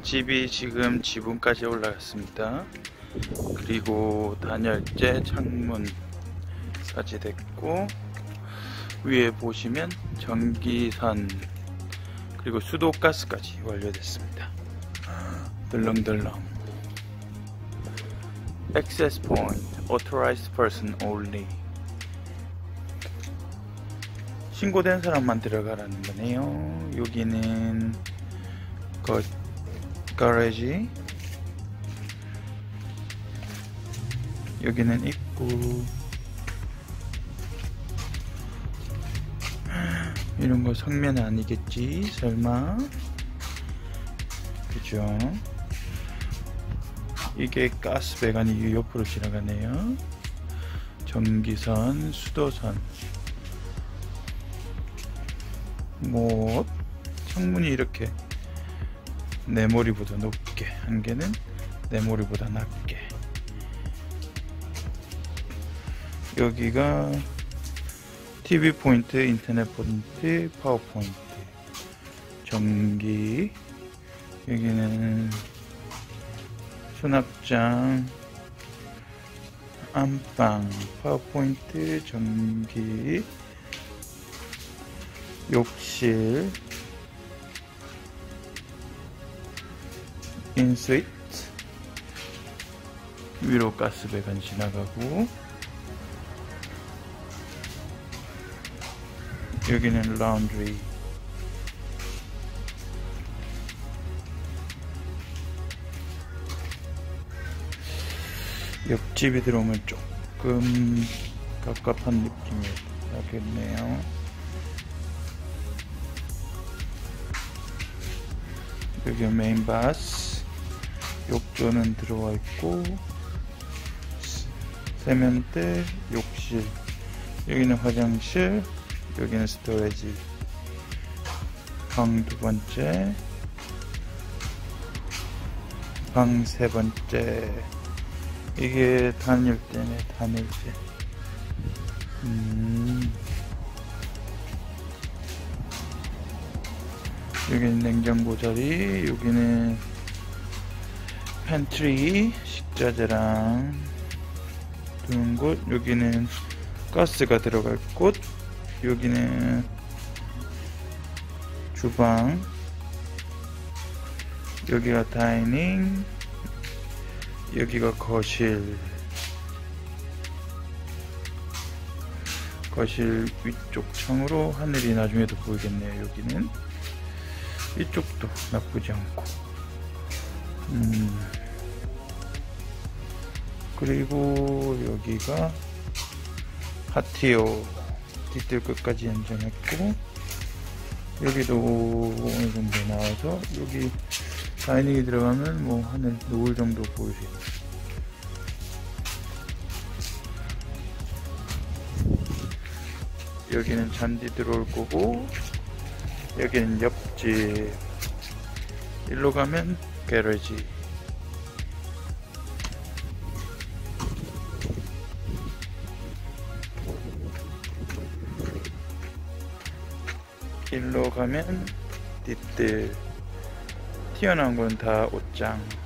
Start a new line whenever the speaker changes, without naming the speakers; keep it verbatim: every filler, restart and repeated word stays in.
집이 지금 지붕까지 올라갔습니다. 그리고 단열재 창문 설치됐고, 위에 보시면 전기선 그리고 수도가스까지 완료됐습니다. 덜렁덜렁. Access point, authorized person only. 신고된 사람만 들어가라는 거네요. 여기는 거, 가레지, 여기는 입구. 이런 거 성면 아니겠지? 설마? 그죠? 이게 가스 배관이 옆으로 지나가네요. 전기선, 수도선. 뭐 창문이 이렇게 내 머리보다 높게, 한 개는 내 머리보다 낮게. 여기가 티비 포인트, 인터넷 포인트, 파워 포인트, 전기. 여기는 수납장, 안방, 파워 포인트, 전기, 욕실, 인스위트, 위로 가스 배관 지나가고, 여기는 라운드리. 옆집이 들어오면 조금 갑갑한 느낌이 나겠네요. 여기 메인 바스, 욕조는 들어와 있고, 세면대, 욕실, 여기는 화장실, 여기는 스토리지. 방 두 번째, 방 세 번째. 이게 단열재네, 단열재. 음. 여기는 냉장고 자리, 여기는 팬트리, 식자재랑 두는 곳, 여기는 가스가 들어갈 곳, 여기는 주방, 여기가 다이닝, 여기가 거실. 거실 위쪽 창으로 하늘이 나중에도 보이겠네요. 여기는 이쪽도 나쁘지 않고. 음. 그리고 여기가 파티오, 뒤뜰 끝까지 연장했고, 여기도 어느 정도 나와서 여기 다이닝이 들어가면 뭐 하늘 노을 정도 보이세요. 여기는 잔디 들어올 거고, 여기는 옆집. 일로 가면 게러지. 일로 가면 뒷뜰. 튀어나온 건 다 옷장.